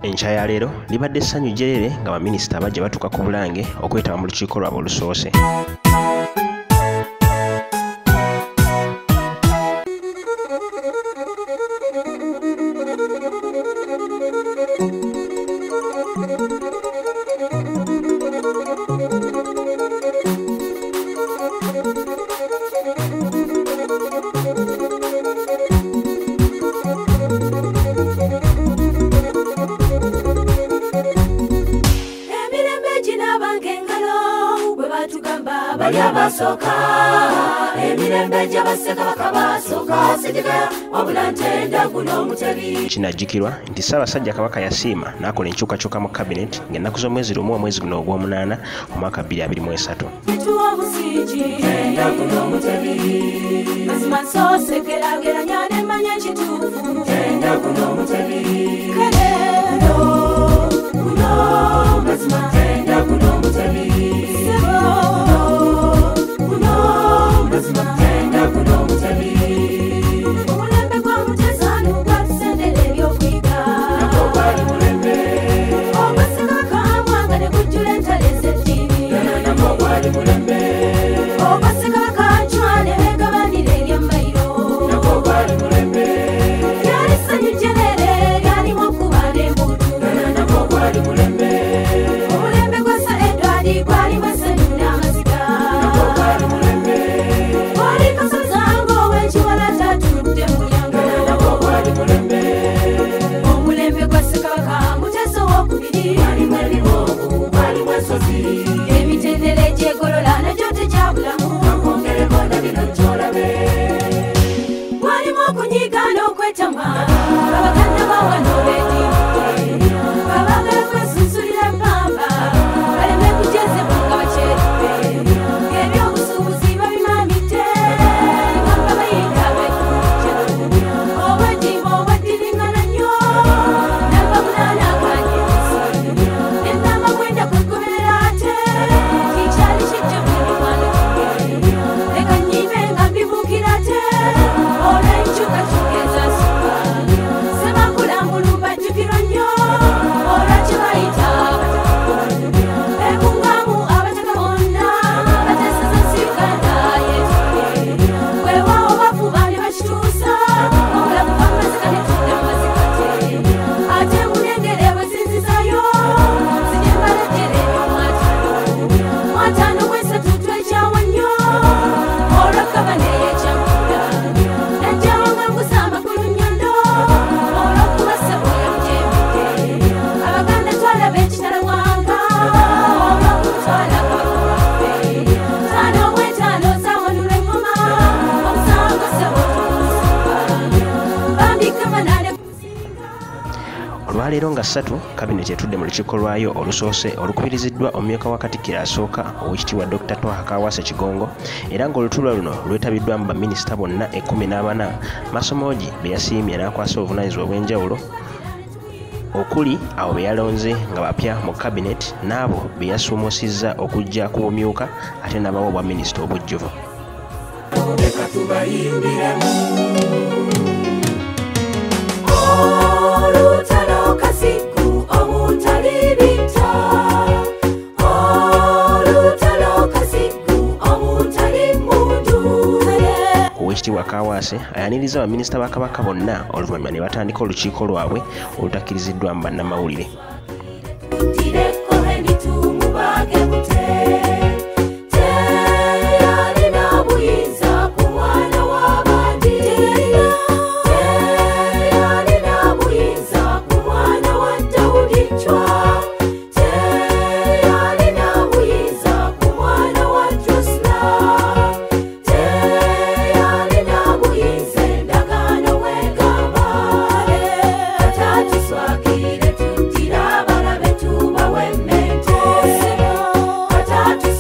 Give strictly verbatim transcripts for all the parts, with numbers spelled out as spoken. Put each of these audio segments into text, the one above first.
Enkya ya leero libadde essanyu jjerere nga baminisita bajja batuuka ku Bulange okwetaba mu lukiiko lwabwe olusoose. Basoka emirembe gy'abaseka bakabasoka sijiga wabula ntenda guno mutebi. Kinajjukirwa nti Ssaabasajja Kabaka yasiima n'akola enkyukakyuka mu kabineeti ng'ennaku z'omwezi lumu omwezi guno ogw'omunaana mu mwaka bbiri abiri mu esatu. Tuwa omusingi ntenda guno mutebi mazima nsoosekerageranya ne mmanya ekituufu ntenda guno mutebi kale guno guno mazima ntenda guno mutebi. Olwaleero nga ssatu kabineeti etudde mu lukiiko lwayo olusoose olukubiriziddwa omumyuka wa Katikkiro asooka Oweekitiibwa Dokita Twaha Kaawaase Kigongo era ng'olutuula luno lwetabiddwamu baminisita bonna ekkumi n'abana Masomogi be yasiimye n'akwasa obuvunaanyizibwa obw'enjawulo okuli abo be yalonze nga bapya mu kabineeti n'abo be yasuumusizza okujja ku bumyuka ate n'abawa obwa minisita obujjuvu. Leka tubayimbiremu kasiku omutali bita olutalo kasiku omutali mundu. Oweekitiibwa Kaawaase ayaniriza baminisita ba Kabaka bonna oluvannyuma ne batandika olukiiko lwabwe olutakkiriziddwa mu bannamawulire. Swagire tutira balabe tubawe mente.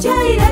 mukyayire